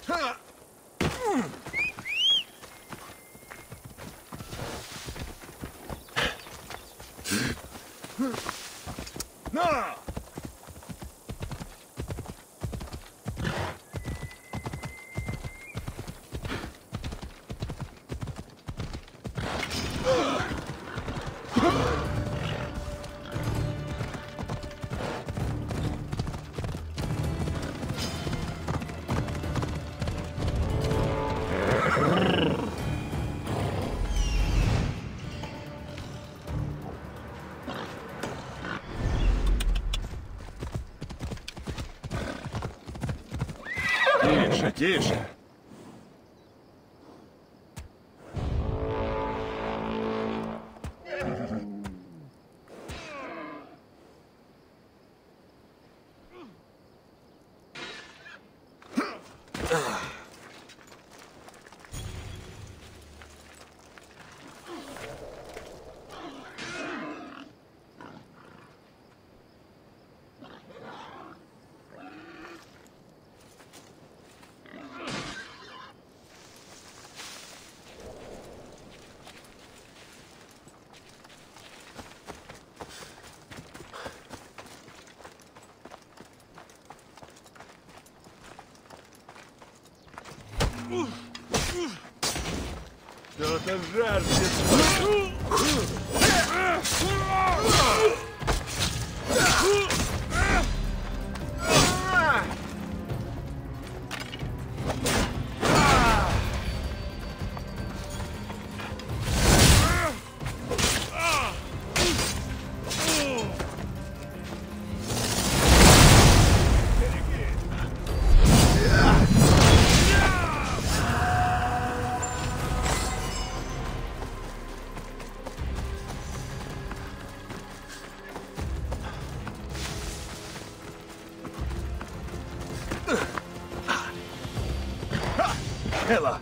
Тише, тише. Что-то жаждет. Hela!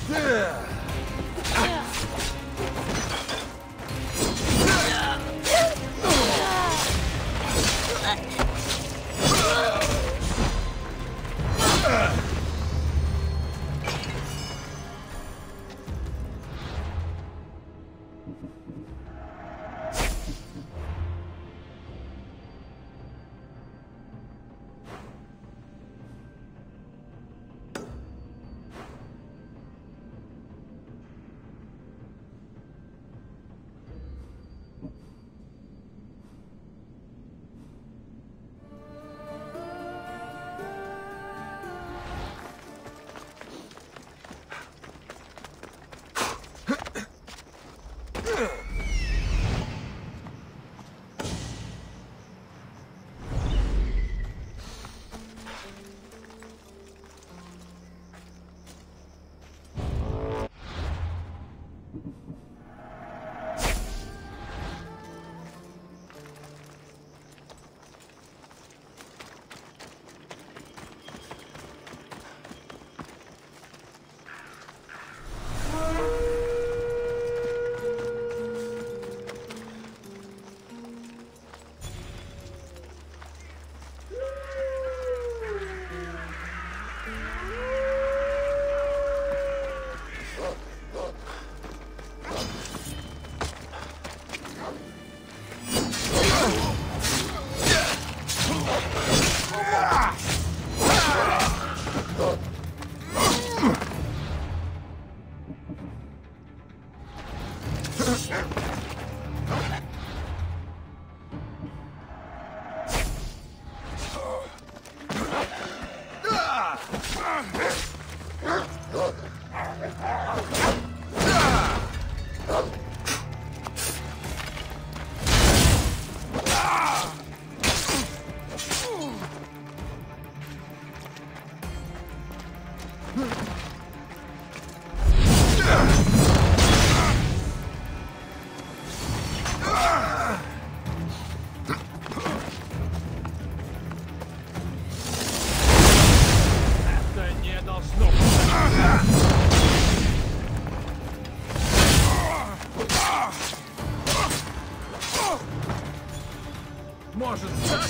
Может,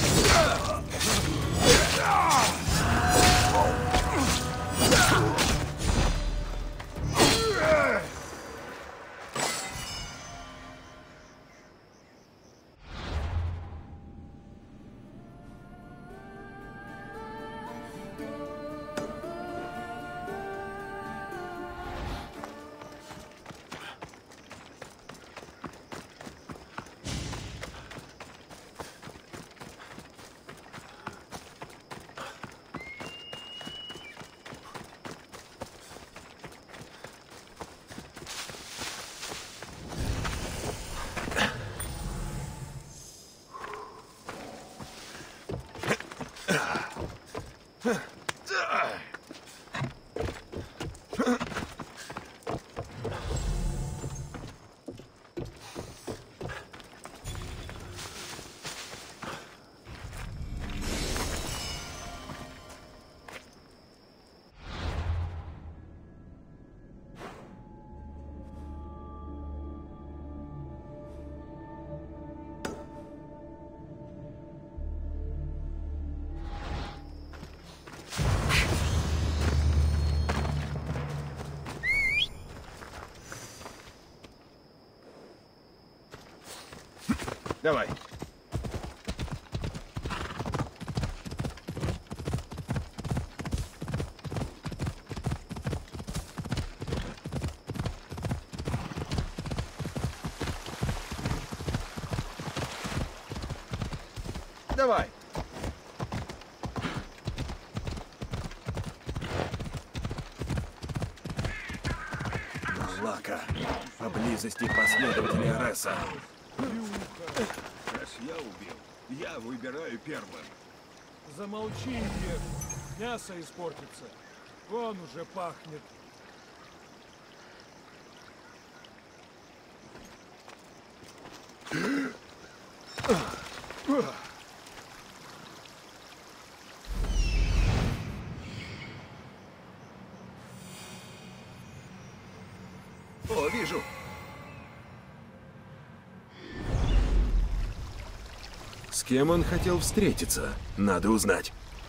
давай. Давай. Злака. Поблизости последователи Реса. Раз я убил, я выбираю первым. Замолчи, Ингер. Мясо испортится. Вон уже пахнет. О, вижу. С кем он хотел встретиться? Надо узнать.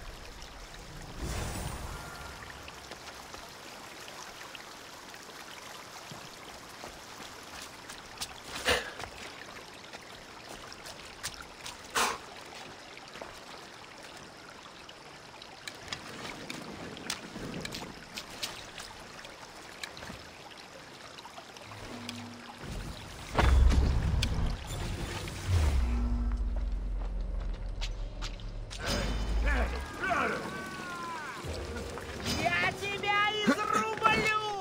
Я тебя изрублю!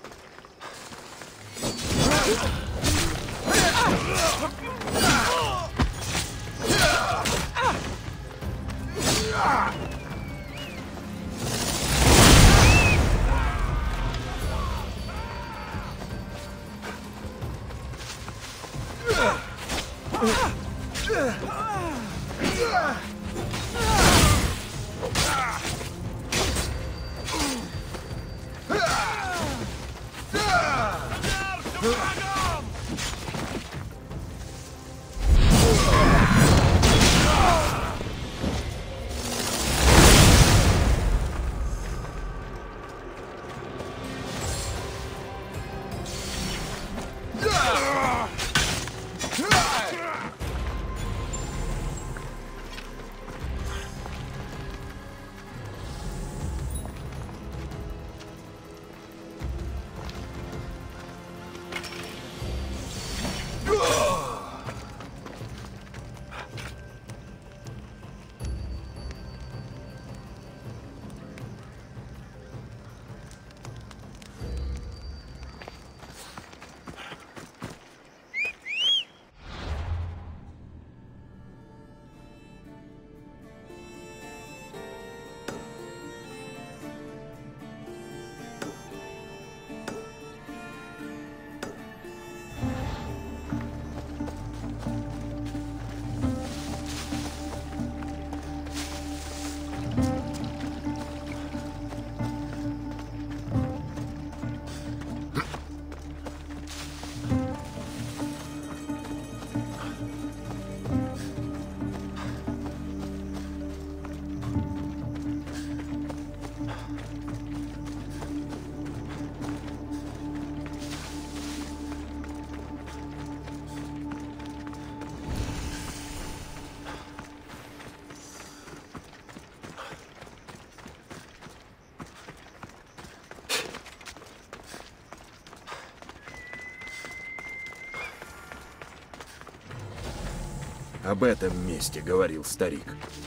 Об этом месте говорил старик.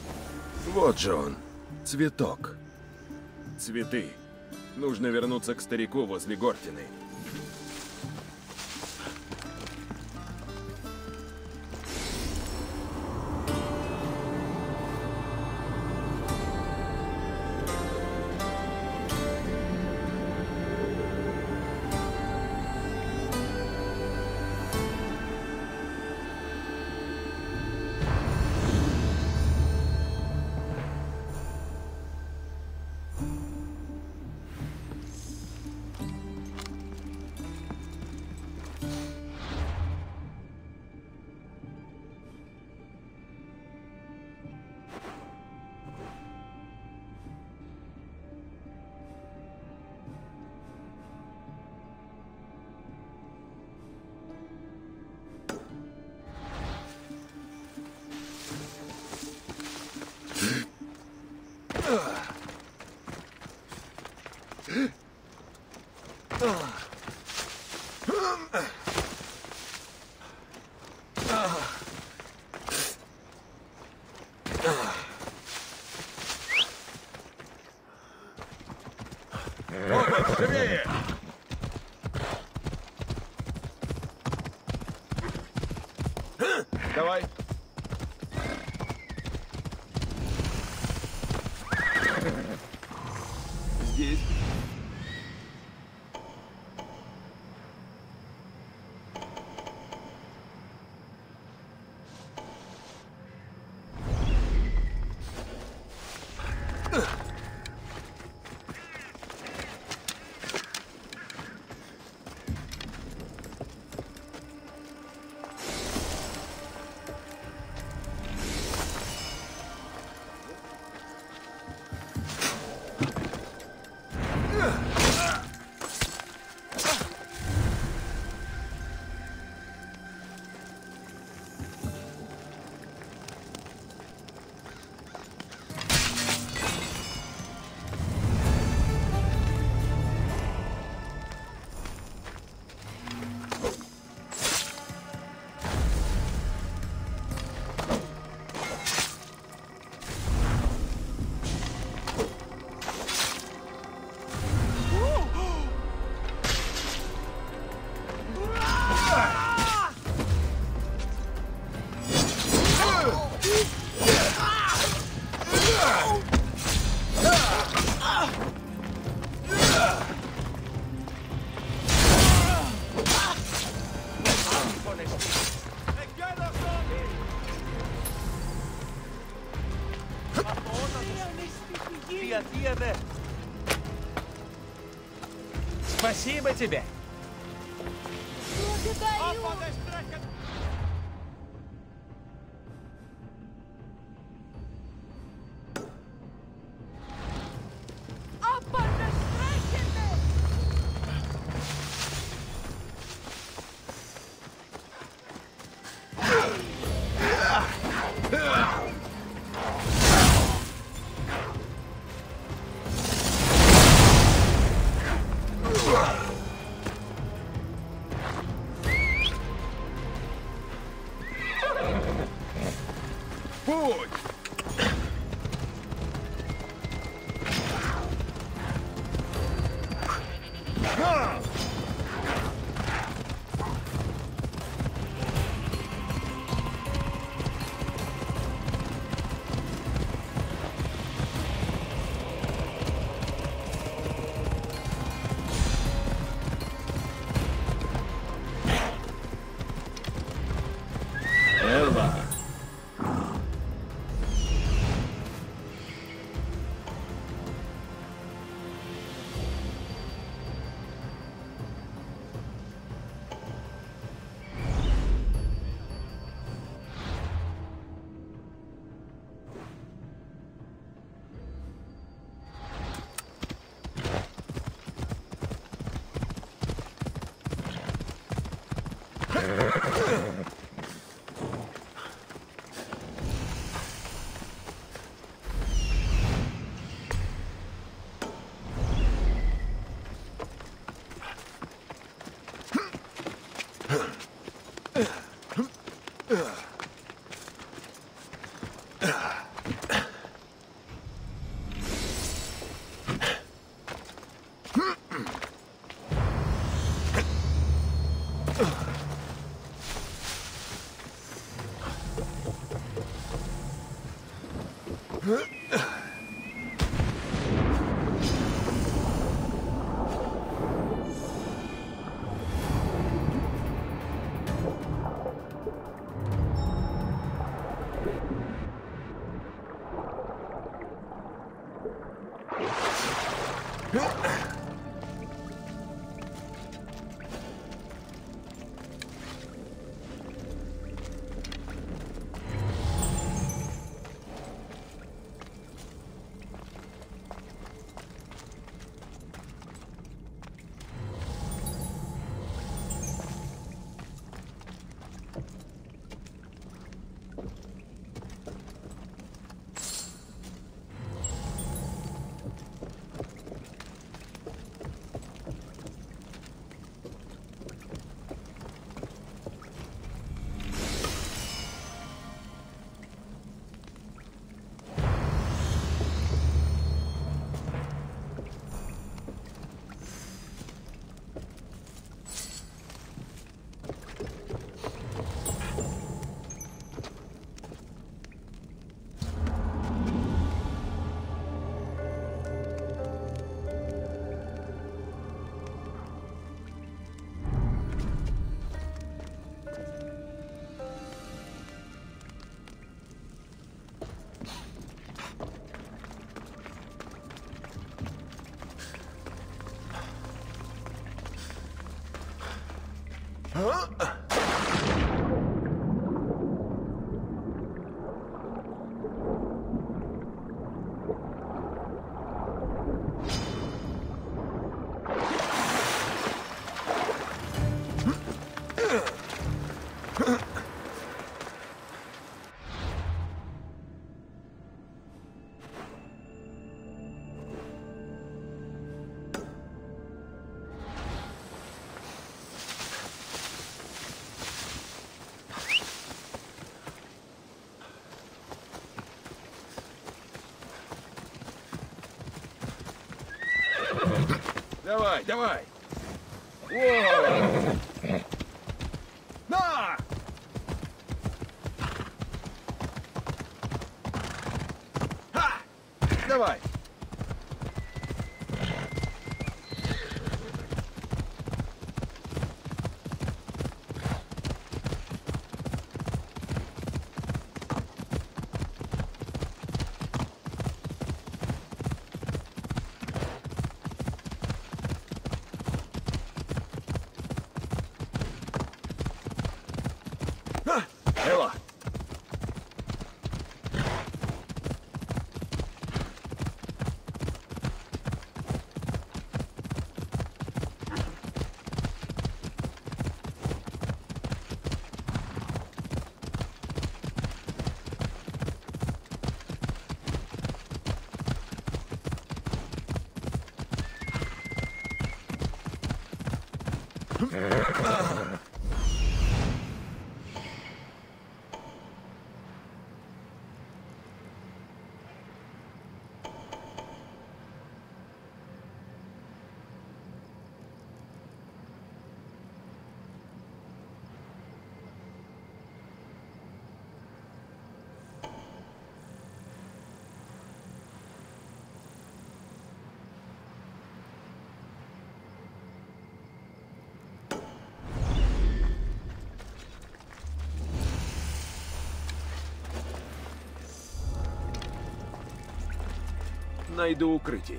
Вот же он, цветок. Цветы. Нужно вернуться к старику возле Гортины. Живее! Давай. Здесь. Спасибо тебе. Благодарю! Путь! Элла! Давай, давай! О! На! Ха! Давай! Элла! Найду укрытие.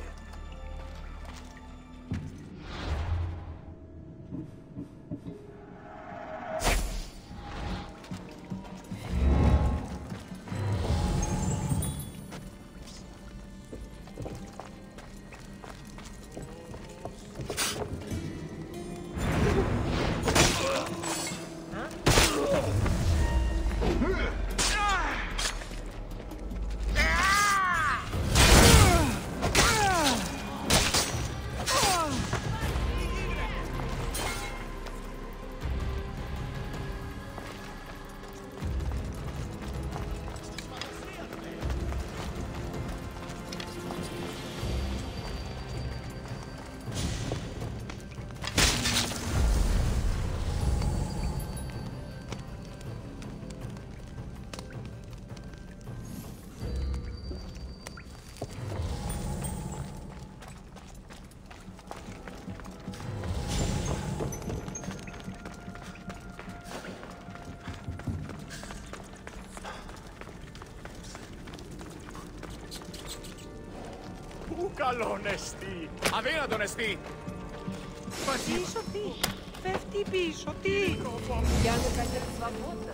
Καλό νεστή! Αδύνατο νεστή! Πίσω τι! Πέφτει πίσω τι! Я наконец свободна.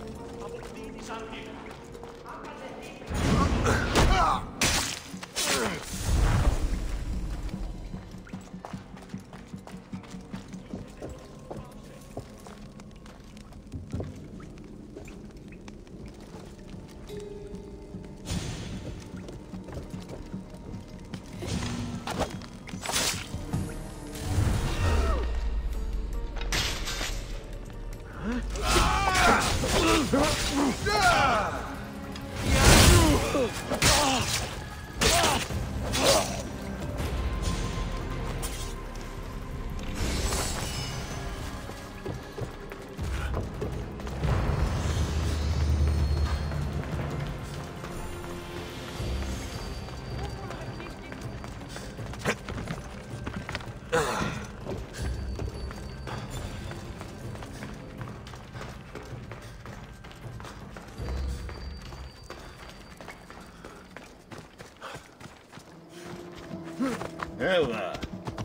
Элла!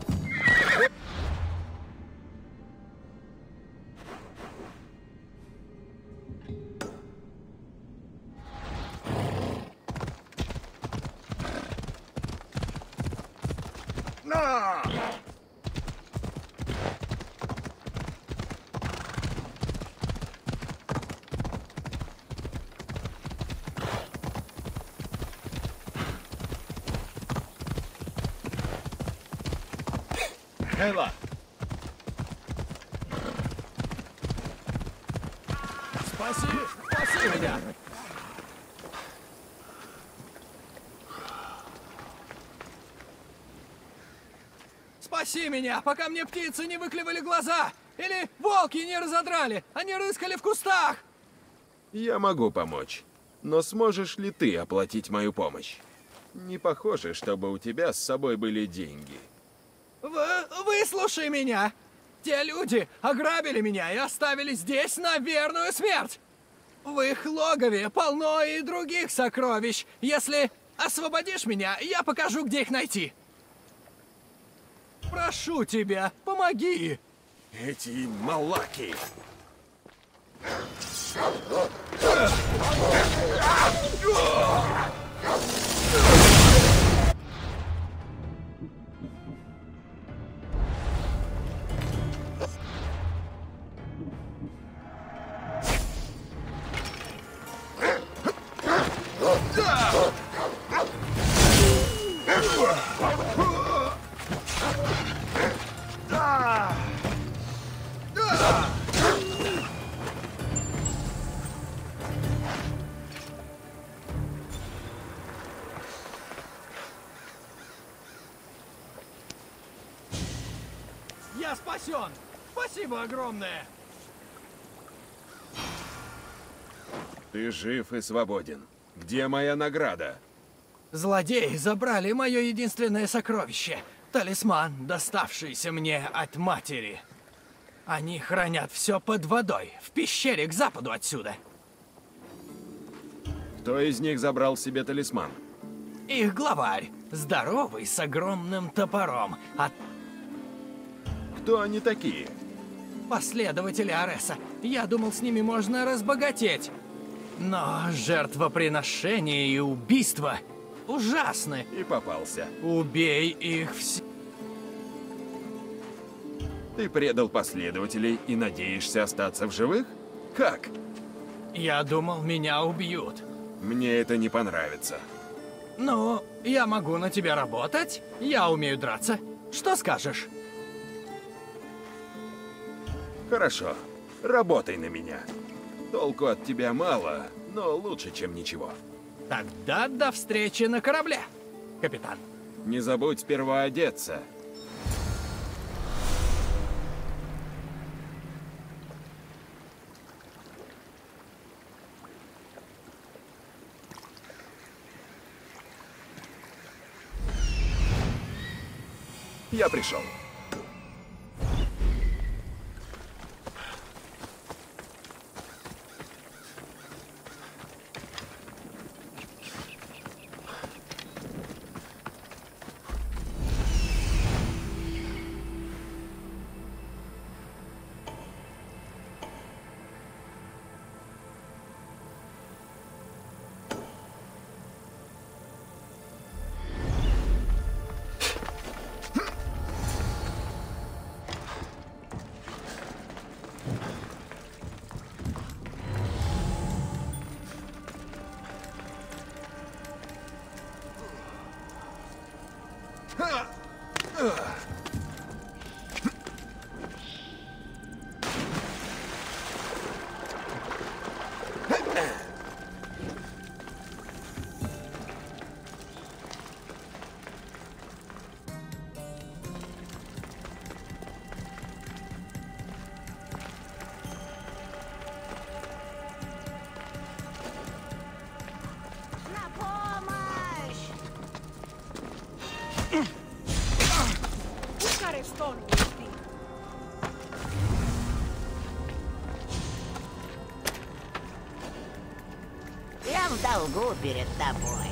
На! Элла! Спаси! Спаси меня! Спаси меня, пока мне птицы не выклевали глаза! Или волки не разодрали, они рыскали в кустах! Я могу помочь. Но сможешь ли ты оплатить мою помощь? Не похоже, чтобы у тебя с собой были деньги. Выслушай меня! Те люди ограбили меня и оставили здесь на верную смерть! В их логове полно и других сокровищ. Если освободишь меня, я покажу, где их найти. Прошу тебя, помоги! Эти малаки! Я спасен! Спасибо огромное! Ты жив и свободен. Где моя награда? Злодеи забрали мое единственное сокровище — талисман, доставшийся мне от матери. Они хранят все под водой, в пещере к западу отсюда. Кто из них забрал себе талисман? Их главарь, здоровый, с огромным топором, от Кто они такие? последователи Ареса. Я думал, с ними можно разбогатеть. Но жертвоприношение и убийство ужасны. И попался. Убей их все. Ты предал последователей и надеешься остаться в живых? Как? Я думал, меня убьют. Мне это не понравится. Ну, я могу на тебя работать. Я умею драться. Что скажешь? Хорошо. Работай на меня. Толку от тебя мало, но лучше, чем ничего. Тогда до встречи на корабле, капитан. Не забудь сперва одеться. Я пришел. Care stone esti? Я в долгу перед тобой.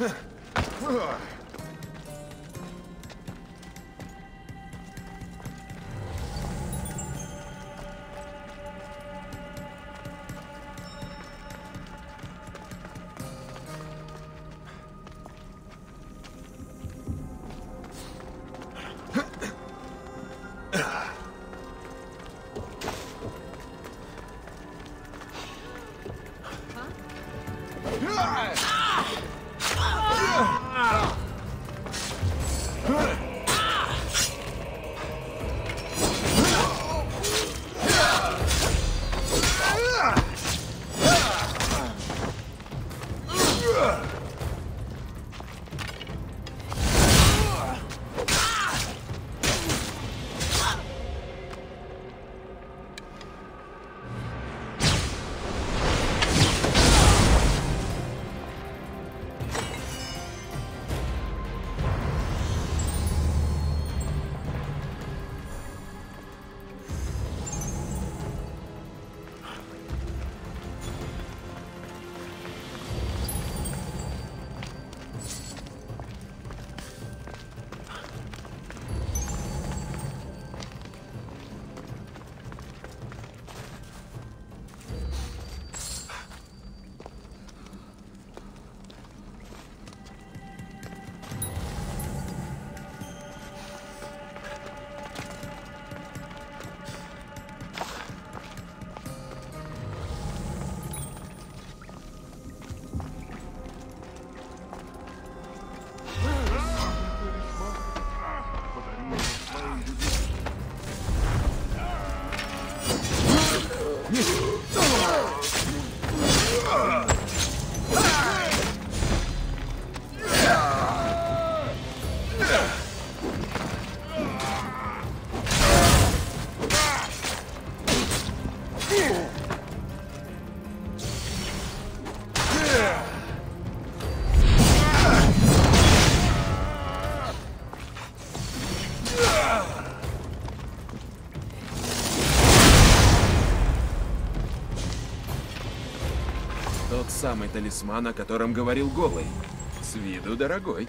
Тот самый талисман, о котором говорил Голый. С виду дорогой.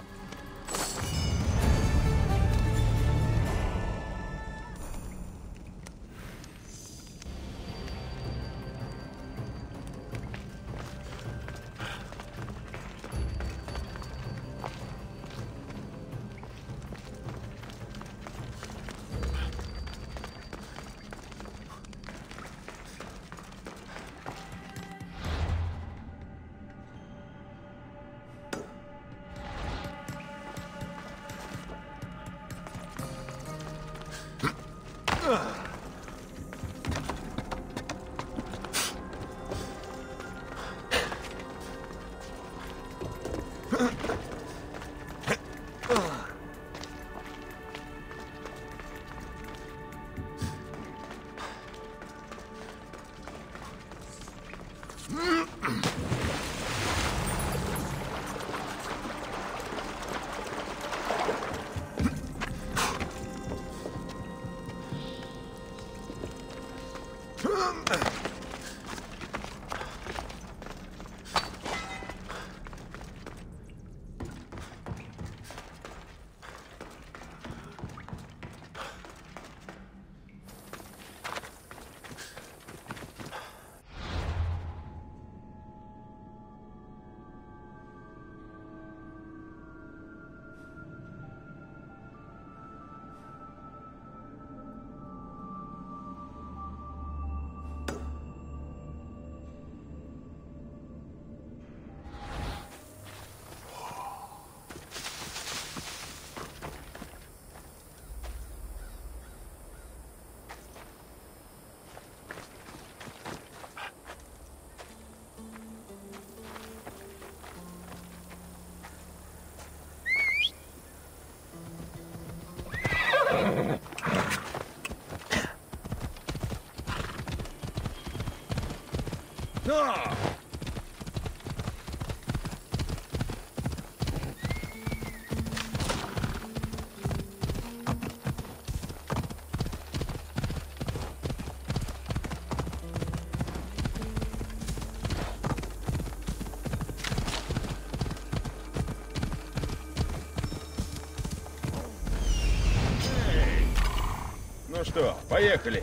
что, поехали.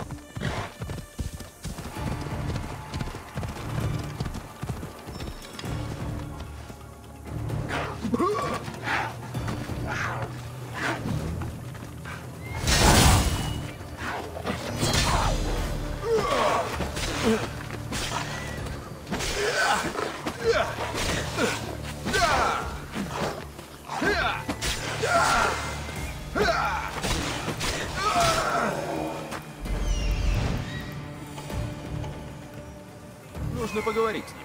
Нужно поговорить с ним.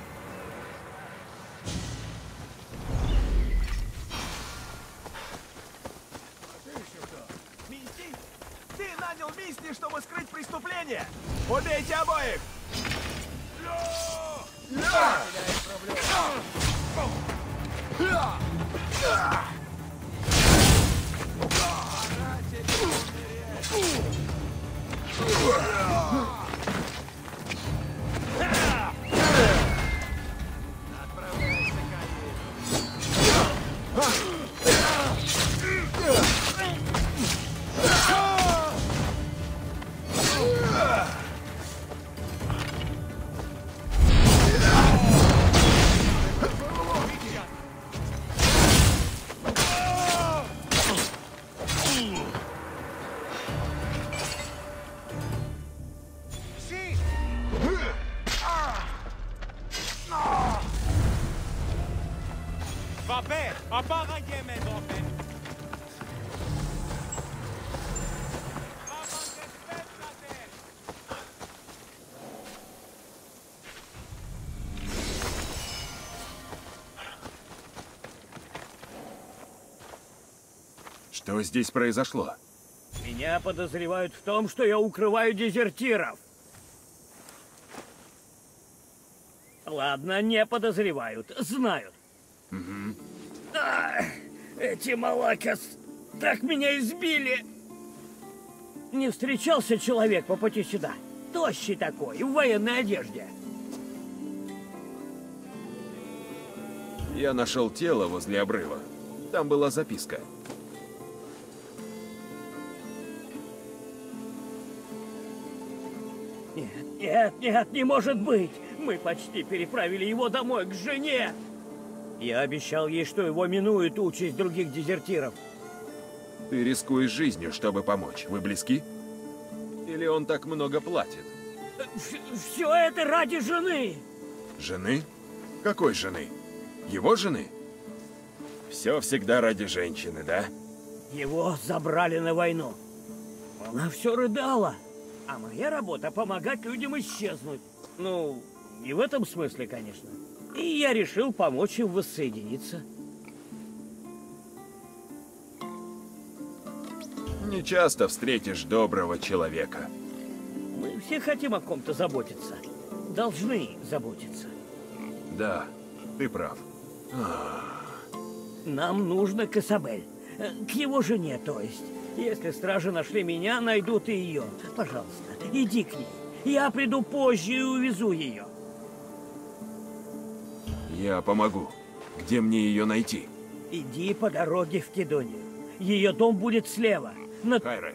Мисти? Ты нанял Мисти, чтобы скрыть преступление? Убейте обоих! Vabbè, apparaghe me dopen. Что здесь произошло? Меня подозревают в том, что я укрываю дезертиров. Ладно, не подозревают, знают. Эти малакас так меня избили. Не встречался человек по пути сюда. Тощий такой, в военной одежде. Я нашел тело возле обрыва. Там была записка. Нет, не может быть. Мы почти переправили его домой к жене. Я обещал ей, что его минует участь других дезертиров. Ты рискуешь жизнью, чтобы помочь. Вы близки? Или он так много платит? Все это ради жены. Жены? Какой жены? Его жены? Все всегда ради женщины, да? Его забрали на войну. Она все рыдала. А моя работа — помогать людям исчезнуть. Ну, не в этом смысле, конечно. И я решил помочь им воссоединиться. Не часто встретишь доброго человека. Мы все хотим о ком-то заботиться. Должны заботиться. Да, ты прав. Нам нужно к Исабель. К его жене, то есть. Если стражи нашли меня, найдут и ее. Пожалуйста, иди к ней. Я приду позже и увезу ее. Я помогу. Где мне ее найти? Иди по дороге в Кедонию. Ее дом будет слева. Хайре.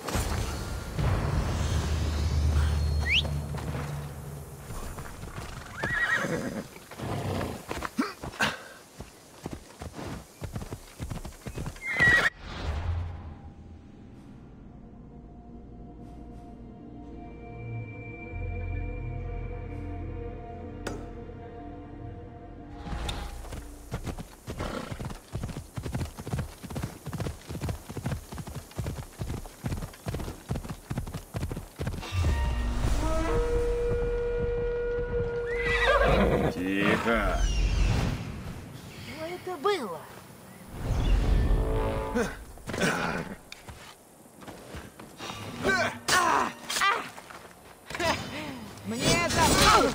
Тихо. Что это было? Мне это...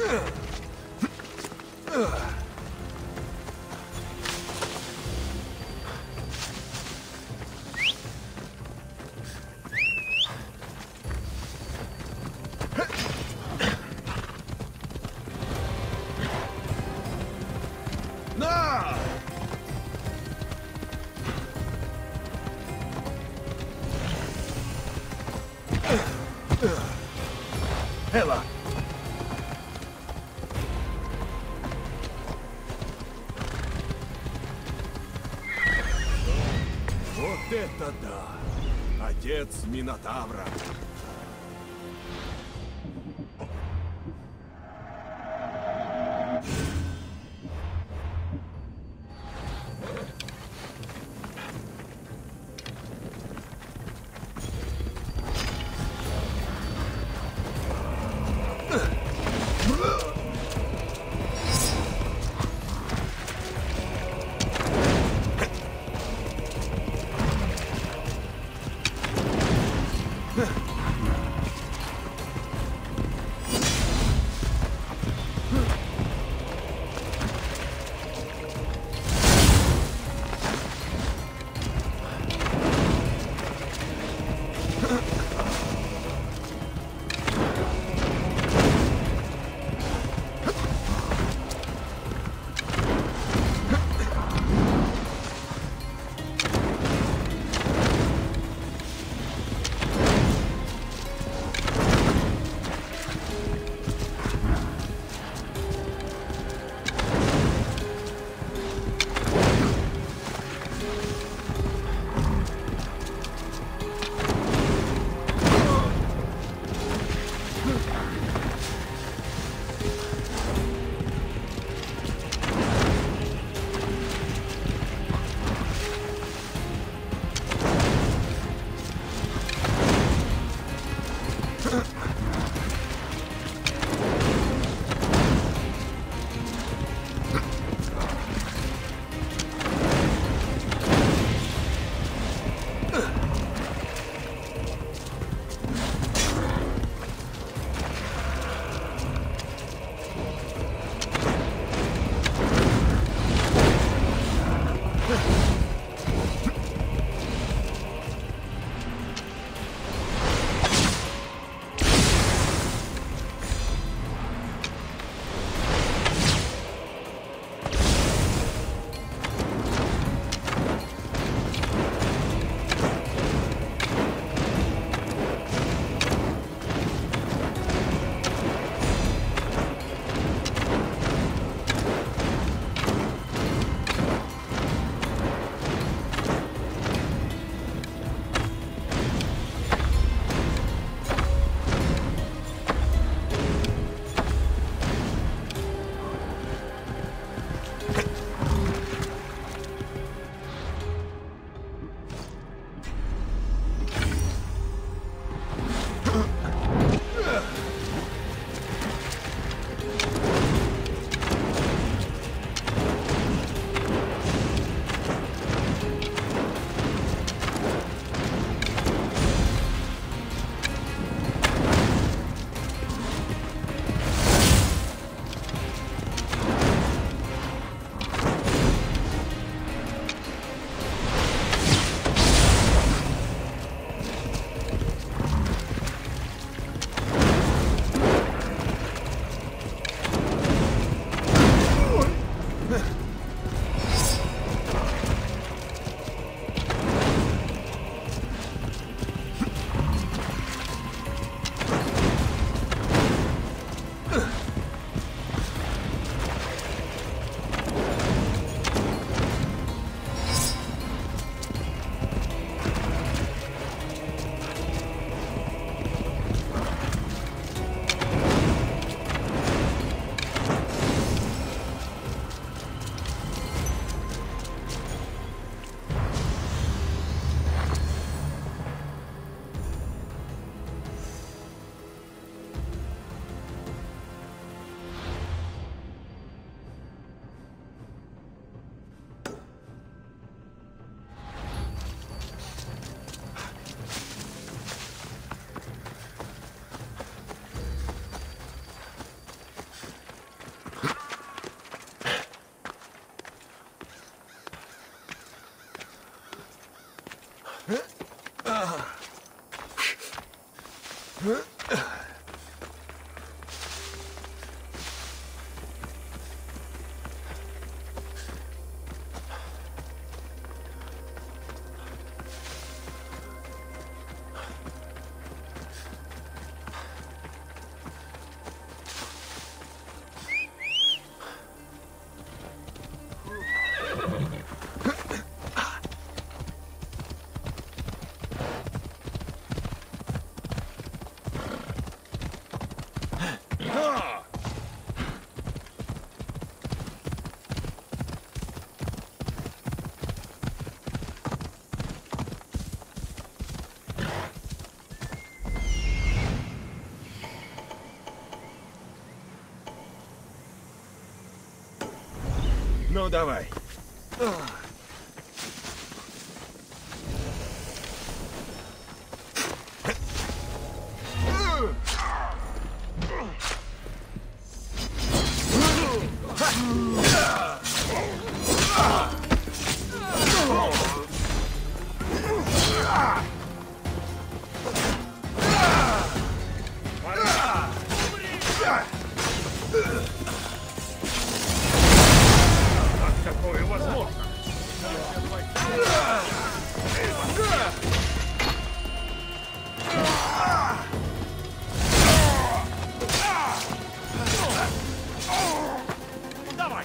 На! Элла! Вот это да! Отец Минотавра. Ну, давай. Такое возможно. Давай.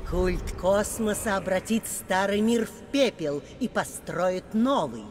Культ космоса обратит старый мир в пепел и построит новый.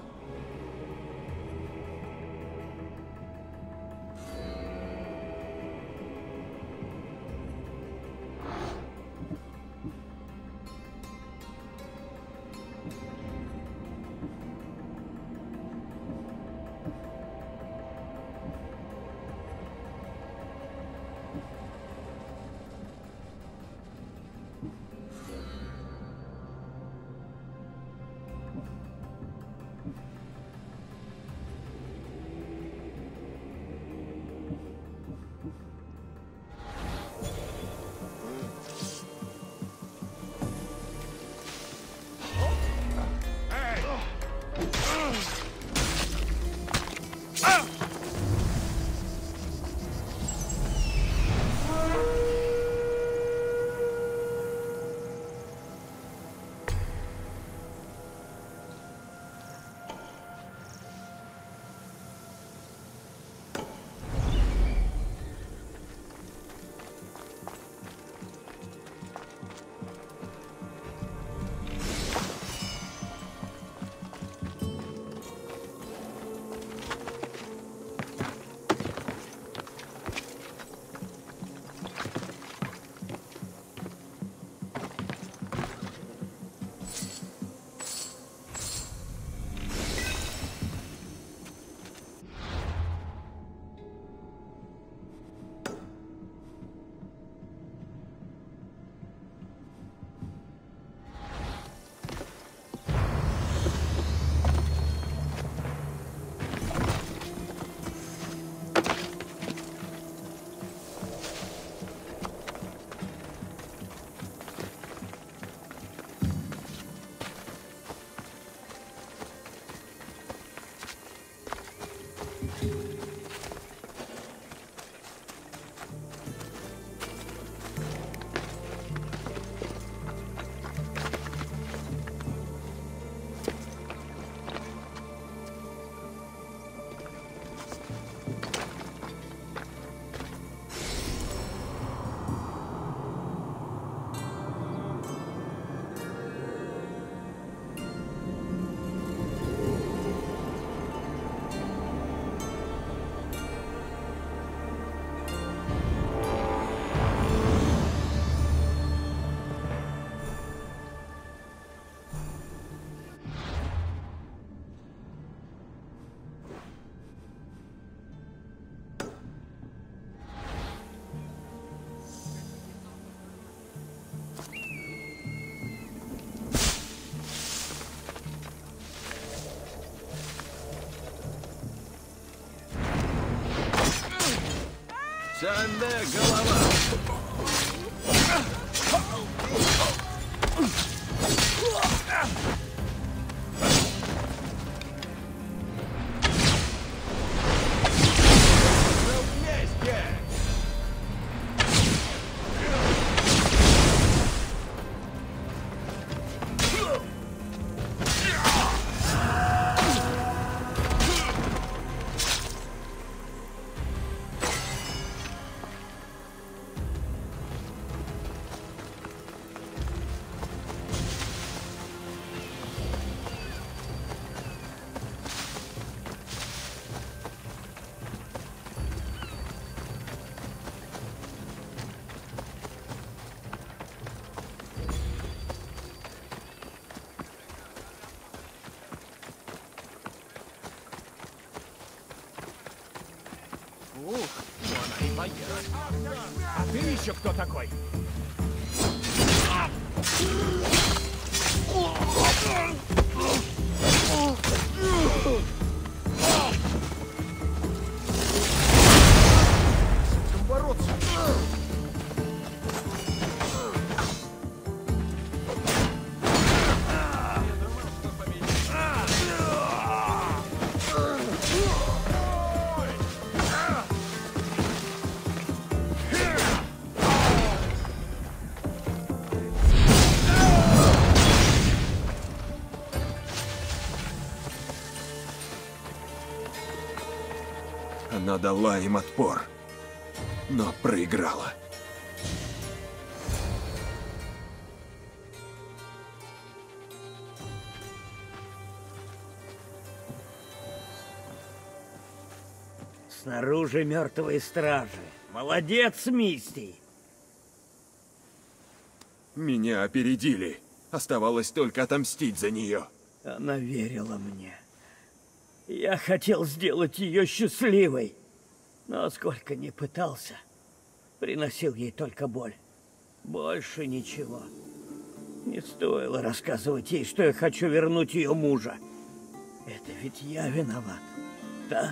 Сальная голова! Ух, ну она и боец. А ты еще кто такой? С этим бороться. Она дала им отпор, но проиграла. снаружи мертвые стражи. Молодец, Мисти. Меня опередили. Оставалось только отомстить за нее. Она верила мне. Я хотел сделать ее счастливой. Но сколько ни пытался, приносил ей только боль. Больше ничего. Не стоило рассказывать ей, что я хочу вернуть ее мужа. Это ведь я виноват, да?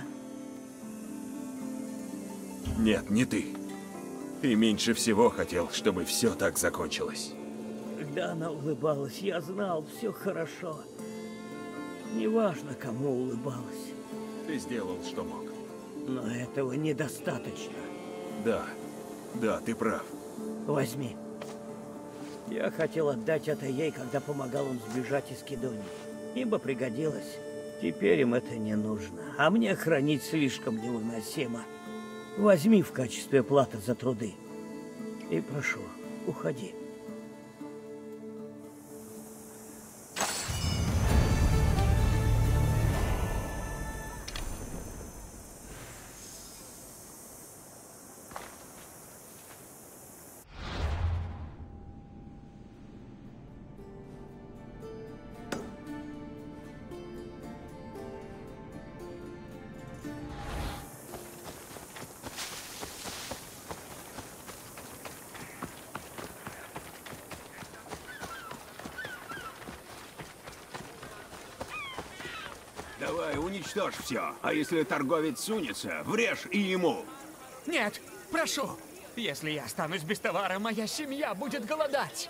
Нет, не ты. Ты меньше всего хотел, чтобы все так закончилось. Когда она улыбалась, я знал, все хорошо. Неважно, кому улыбалась. Ты сделал, что мог. Но этого недостаточно. Да, ты прав. Возьми. Я хотел отдать это ей, когда помогал им сбежать из Кедонии. Ибо пригодилось. Теперь им это не нужно. А мне хранить слишком невыносимо. Возьми в качестве платы за труды. И прошу, уходи. Давай, уничтожь все. А если торговец сунется, врежь и ему. Нет, прошу. Если я останусь без товара, моя семья будет голодать.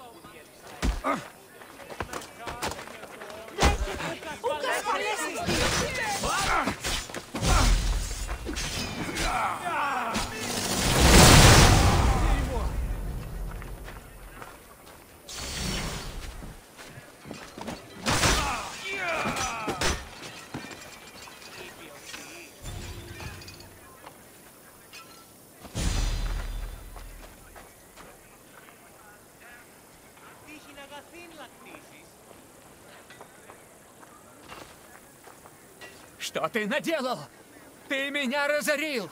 Что ты наделал? Ты меня разорил!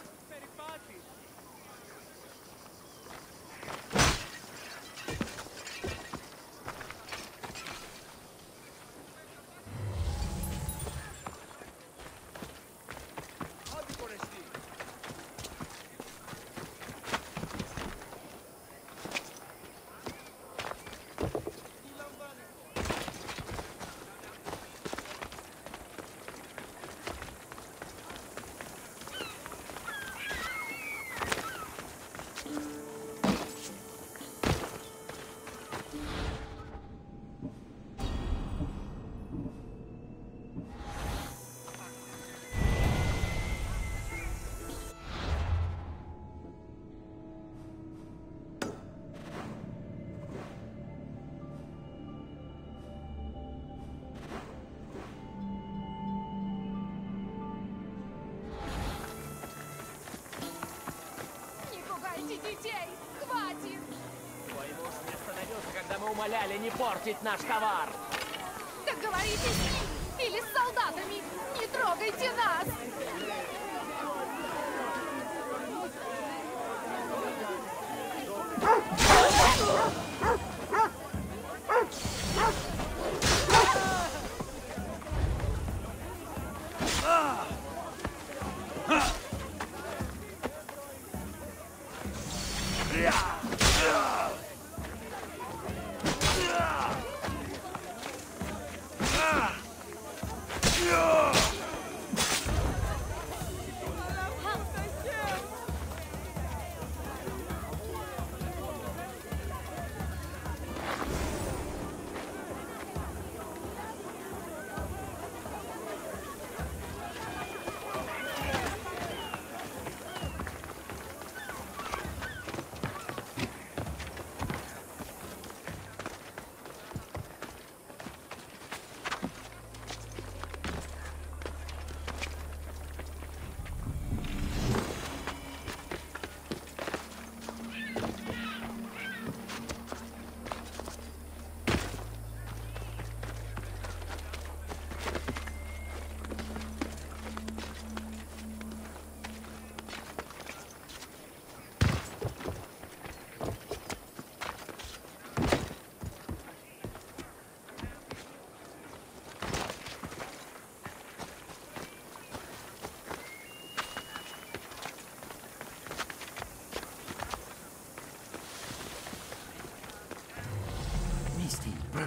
Детей! Хватит! Твой муж не остановился, когда мы умоляли не портить наш товар! Договоритесь с ним! Или с солдатами! Не трогайте нас!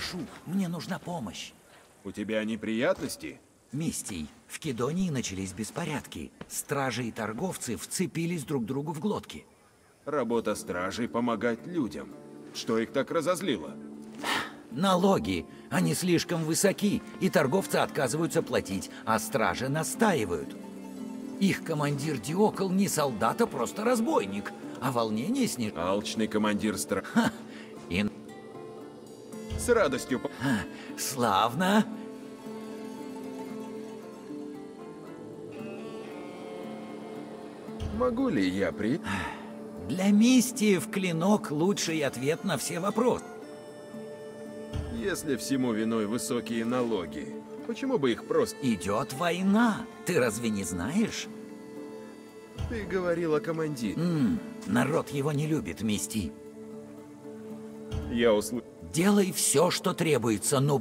прошу, мне нужна помощь. У тебя неприятности? Мистий, в Кедонии начались беспорядки. Стражи и торговцы вцепились друг другу в глотки. Работа стражей — помогать людям. Что их так разозлило? Налоги. Они слишком высоки, и торговцы отказываются платить, а стражи настаивают. Их командир Диокол не солдат, а просто разбойник. А волнение с ним... Алчный командир стражи. И... С радостью... Славно. Могу ли я Для мистиев клинок — лучший ответ на все вопросы. Если всему виной высокие налоги, почему бы их просто... Идет война. Ты разве не знаешь? Ты говорил о командире. Народ его не любит, Мистий. Я услышал. Делай все, что требуется, но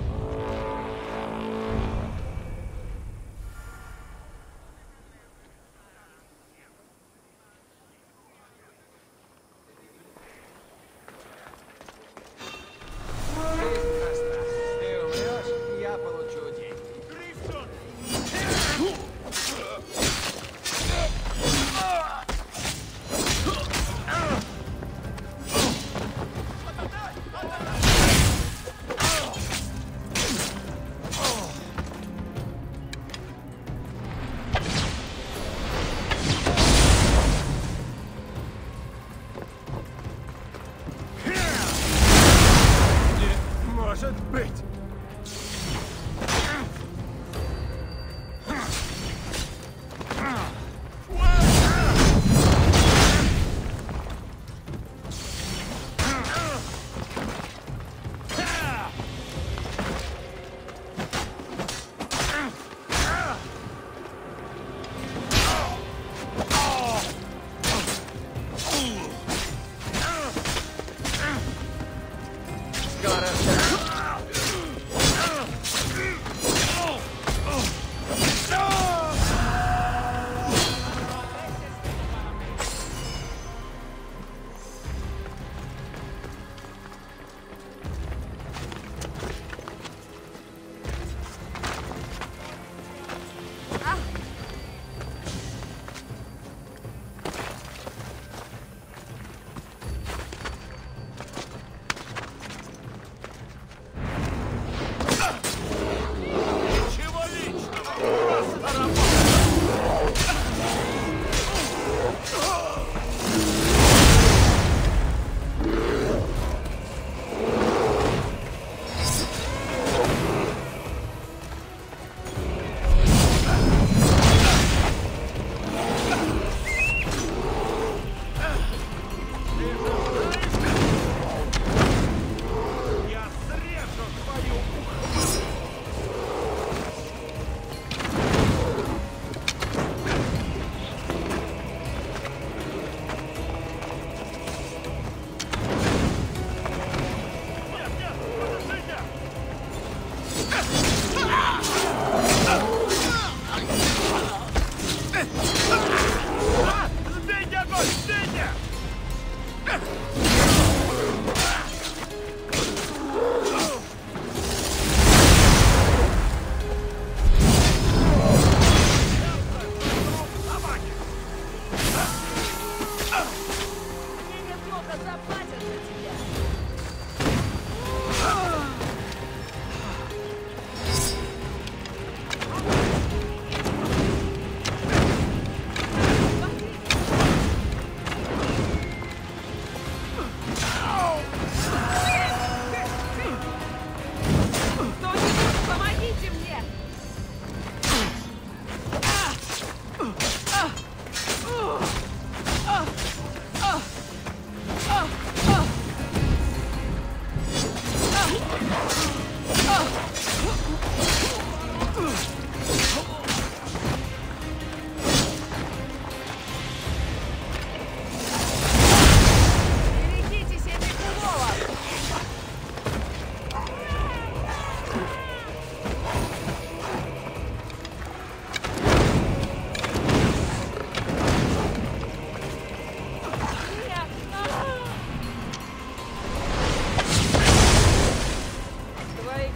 Ты умрешь, я получу деньги.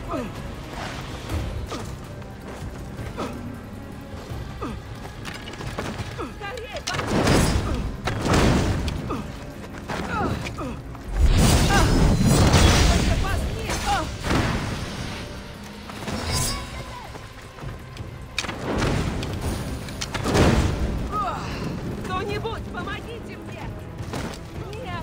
Кто-нибудь, помогите мне! Нет!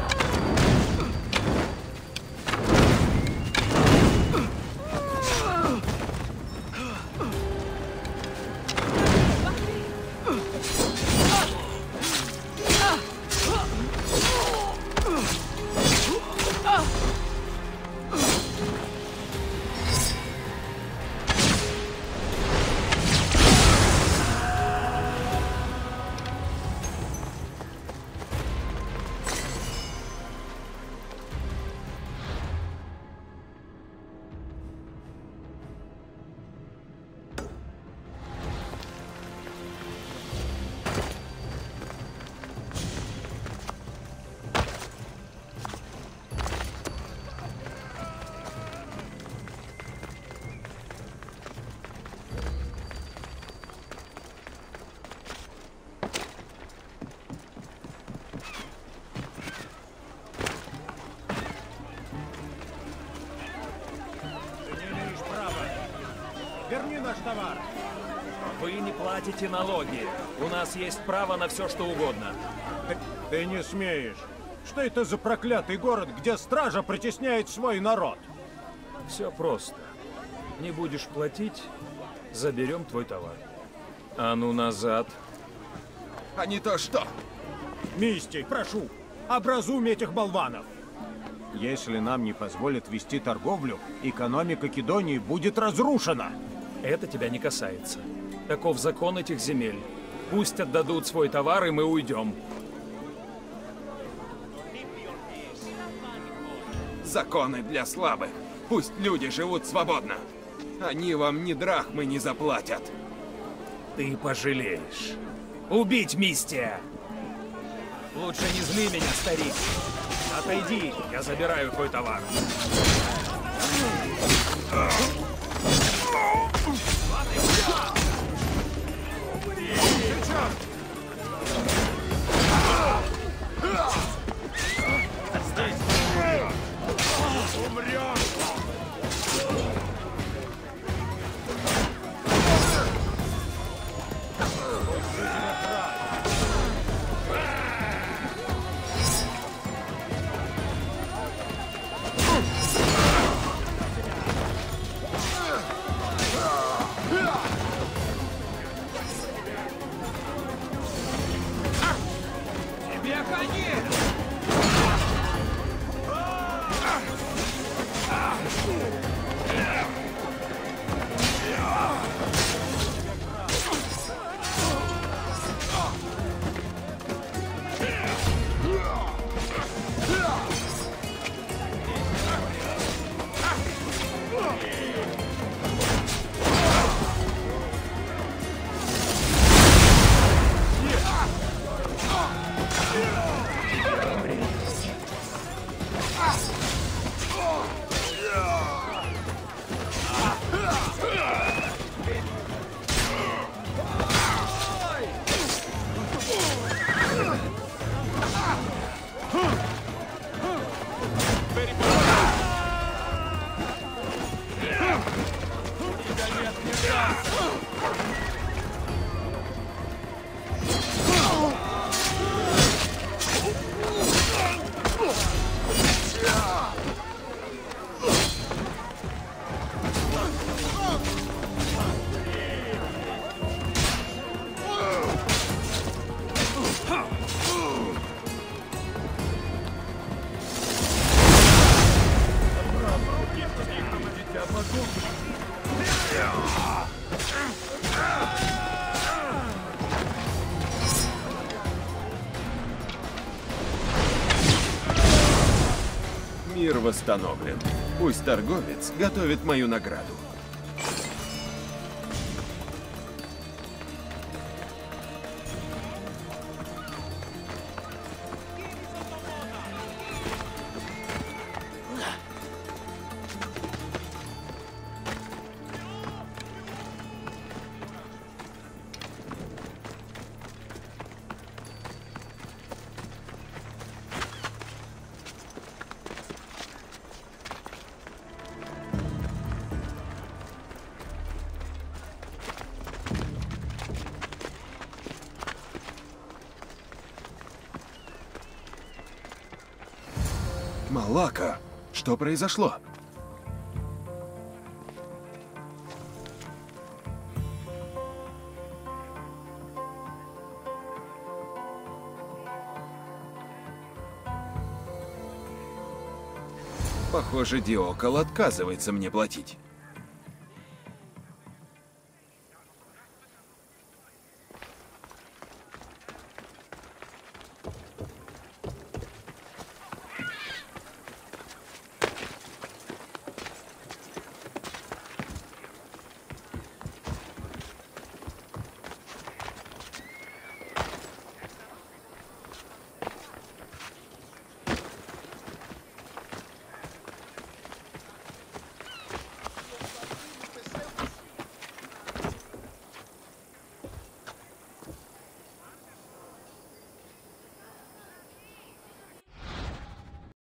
Верни наш товар. Вы не платите налоги. У нас есть право на все, что угодно. Ты не смеешь. Что это за проклятый город, где стража притесняет свой народ? Все просто. Не будешь платить, заберем твой товар. А ну назад. А не то что? Мистик, прошу, образуй этих болванов. Если нам не позволят вести торговлю, экономика Кедонии будет разрушена. Это тебя не касается. Таков закон этих земель. Пусть отдадут свой товар, и мы уйдем. Законы для слабых. Пусть люди живут свободно. Они вам ни драхмы не заплатят. Ты пожалеешь. Убить Мистия! Лучше не зли меня, старик. Отойди, я забираю твой товар. Мир восстановлен. Пусть торговец готовит мою награду. Лака, что произошло? Похоже, Диокол отказывается мне платить.